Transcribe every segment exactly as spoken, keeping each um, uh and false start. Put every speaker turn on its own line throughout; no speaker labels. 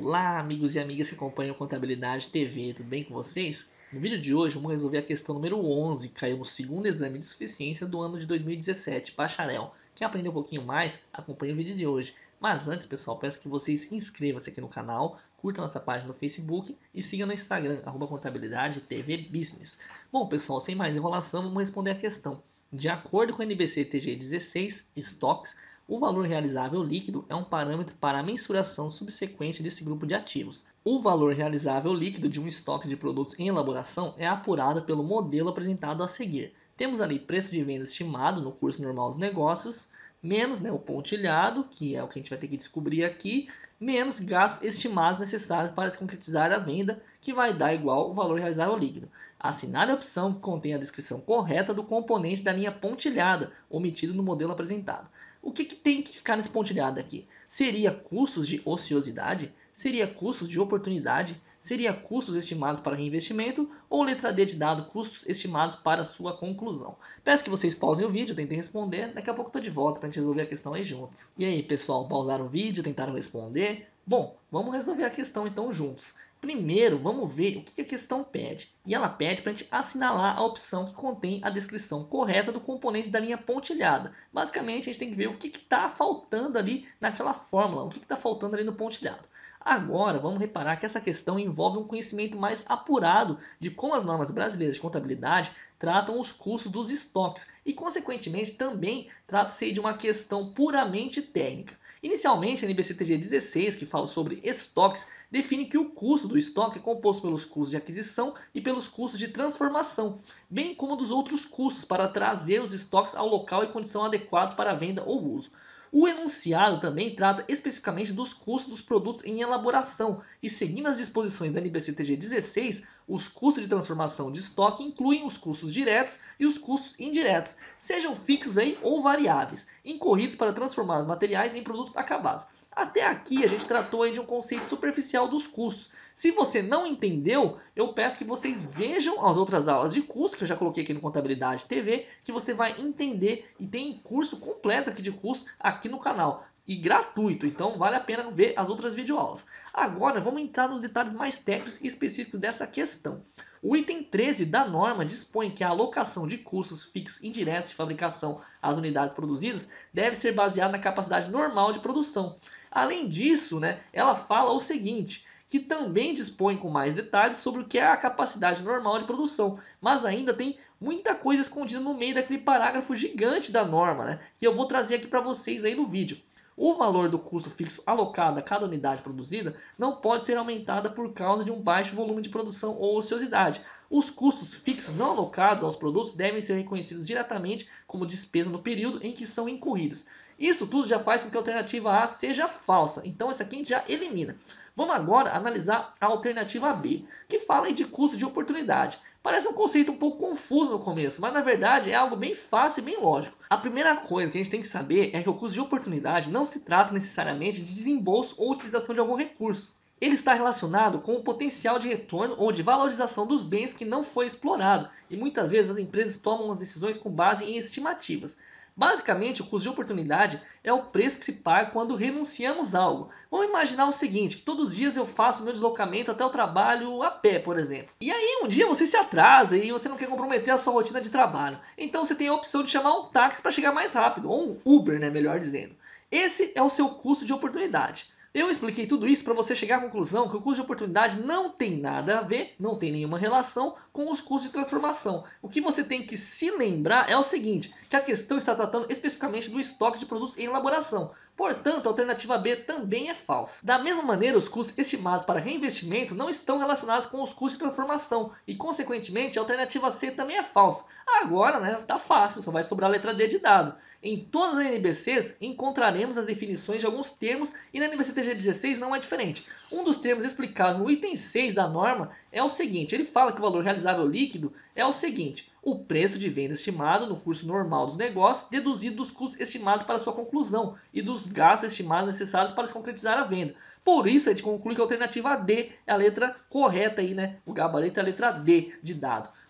Olá, amigos e amigas que acompanham Contabilidade T V, tudo bem com vocês? No vídeo de hoje vamos resolver a questão número onze, que caiu no segundo exame de suficiência do ano de dois mil e dezessete, bacharel. Quer aprender um pouquinho mais? Acompanhe o vídeo de hoje. Mas antes, pessoal, peço que vocês inscrevam-se aqui no canal, curtam nossa página no Facebook e sigam no Instagram, arroba Contabilidade T V Business. Bom, pessoal, sem mais enrolação, vamos responder a questão. De acordo com o N B C T G dezesseis, estoques, o valor realizável líquido é um parâmetro para a mensuração subsequente desse grupo de ativos. O valor realizável líquido de um estoque de produtos em elaboração é apurado pelo modelo apresentado a seguir. Temos ali preço de venda estimado no curso normal dos negócios, menos né, o pontilhado, que é o que a gente vai ter que descobrir aqui, menos gastos estimados necessários para se concretizar a venda, que vai dar igual o valor realizável líquido. Assinale a opção que contém a descrição correta do componente da linha pontilhada, omitido no modelo apresentado. O que, que tem que ficar nesse pontilhado aqui? Seria custos de ociosidade? Seria custos de oportunidade? Seria custos estimados para reinvestimento? Ou letra D de dado, custos estimados para sua conclusão? Peço que vocês pausem o vídeo, tentem responder. Daqui a pouco eu tô de volta para a gente resolver a questão aí juntos. E aí, pessoal, pausaram o vídeo, tentaram responder? Bom, vamos resolver a questão então juntos. Primeiro, vamos ver o que a questão pede. E ela pede para a gente assinalar a opção que contém a descrição correta do componente da linha pontilhada. Basicamente, a gente tem que ver o que está faltando ali naquela fórmula, o que está faltando ali no pontilhado. Agora, vamos reparar que essa questão envolve um conhecimento mais apurado de como as normas brasileiras de contabilidade tratam os custos dos estoques e, consequentemente, também trata-se de uma questão puramente técnica. Inicialmente, a N B C T G dezesseis, que fala sobre estoques, define que o custo do estoque é composto pelos custos de aquisição e pelos custos de transformação, bem como dos outros custos para trazer os estoques ao local e condição adequados para a venda ou uso. O enunciado também trata especificamente dos custos dos produtos em elaboração e, seguindo as disposições da N B C T G dezesseis, os custos de transformação de estoque incluem os custos diretos e os custos indiretos, sejam fixos aí ou variáveis, incorridos para transformar os materiais em produtos acabados. Até aqui a gente tratou aí de um conceito superficial dos custos. Se você não entendeu, eu peço que vocês vejam as outras aulas de curso, que eu já coloquei aqui no Contabilidade T V, que você vai entender e tem curso completo aqui de curso aqui no canal. E gratuito, então vale a pena ver as outras videoaulas. Agora vamos entrar nos detalhes mais técnicos e específicos dessa questão. O item treze da norma dispõe que a alocação de custos fixos indiretos de fabricação às unidades produzidas deve ser baseada na capacidade normal de produção. Além disso, né, ela fala o seguinte, que também dispõe com mais detalhes sobre o que é a capacidade normal de produção, mas ainda tem muita coisa escondida no meio daquele parágrafo gigante da norma, né, que eu vou trazer aqui para vocês aí no vídeo. O valor do custo fixo alocado a cada unidade produzida não pode ser aumentada por causa de um baixo volume de produção ou ociosidade. Os custos fixos não alocados aos produtos devem ser reconhecidos diretamente como despesa no período em que são incorridas. Isso tudo já faz com que a alternativa A seja falsa, então essa aqui a gente já elimina. Vamos agora analisar a alternativa B, que fala de custo de oportunidade. Parece um conceito um pouco confuso no começo, mas na verdade é algo bem fácil e bem lógico. A primeira coisa que a gente tem que saber é que o custo de oportunidade não se trata necessariamente de desembolso ou utilização de algum recurso. Ele está relacionado com o potencial de retorno ou de valorização dos bens que não foi explorado, e muitas vezes as empresas tomam as decisões com base em estimativas. Basicamente, o custo de oportunidade é o preço que se paga quando renunciamos a algo. Vamos imaginar o seguinte, que todos os dias eu faço meu deslocamento até o trabalho a pé, por exemplo. E aí um dia você se atrasa e você não quer comprometer a sua rotina de trabalho. Então você tem a opção de chamar um táxi para chegar mais rápido, ou um Uber, né, melhor dizendo. Esse é o seu custo de oportunidade. Eu expliquei tudo isso para você chegar à conclusão que o custo de oportunidade não tem nada a ver, não tem nenhuma relação com os custos de transformação. O que você tem que se lembrar é o seguinte, que a questão está tratando especificamente do estoque de produtos em elaboração. Portanto, a alternativa B também é falsa. Da mesma maneira, os custos estimados para reinvestimento não estão relacionados com os custos de transformação e, consequentemente, a alternativa C também é falsa. Agora, né, tá fácil, só vai sobrar a letra D de dado. Em todas as N B Cs encontraremos as definições de alguns termos e na N B C T G dezesseis não é diferente. Um dos termos explicados no item seis da norma é o seguinte, ele fala que o valor realizável líquido é o seguinte, o preço de venda estimado no curso normal dos negócios, deduzido dos custos estimados para sua conclusão e dos gastos estimados necessários para se concretizar a venda. Por isso, a gente conclui que a alternativa D é a letra correta aí, né? O gabarito é a letra D de dado.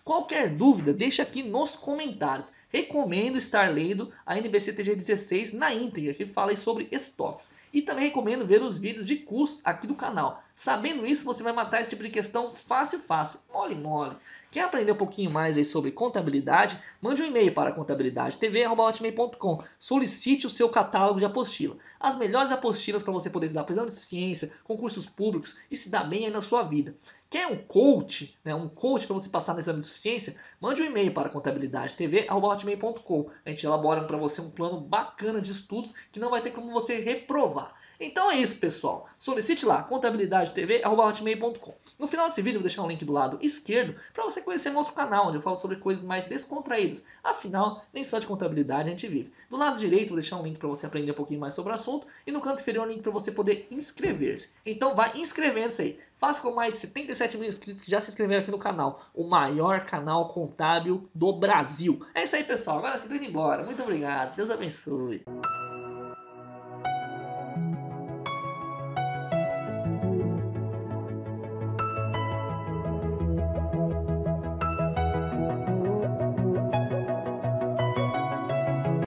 Qualquer dúvida, deixa aqui nos comentários. Recomendo estar lendo a N B C T G dezesseis na íntegra, que fala sobre estoques. E também recomendo ver os vídeos de curso aqui do canal. Sabendo isso, você vai matar esse tipo de questão fácil, fácil, mole, mole. Quer aprender um pouquinho mais aí sobre contabilidade? Mande um e-mail para contabilidade t v arroba hotmail ponto com. Solicite o seu catálogo de apostila. As melhores apostilas para você poder estudar prisão de eficiência, concursos públicos e se dar bem aí na sua vida. Quer um coach, né, um coach para você passar no exame de suficiência? Mande um e-mail para contabilidade t v arroba hotmail ponto com. A gente elabora para você um plano bacana de estudos que não vai ter como você reprovar. Então é isso, pessoal. Solicite lá, contabilidade t v arroba hotmail ponto com. No final desse vídeo eu vou deixar um link do lado esquerdo para você conhecer um outro canal onde eu falo sobre coisas mais descontraídas. Afinal, nem só de contabilidade a gente vive. Do lado direito eu vou deixar um link para você aprender um pouquinho mais sobre o assunto e no canto inferior um link para você poder inscrever-se. Então vai inscrevendo-se aí. Faça com mais de setenta e sete mil inscritos que já se inscreveram aqui no canal. O maior canal contábil do Brasil. É isso aí, pessoal. Agora sim, tô indo embora. Muito obrigado. Deus abençoe.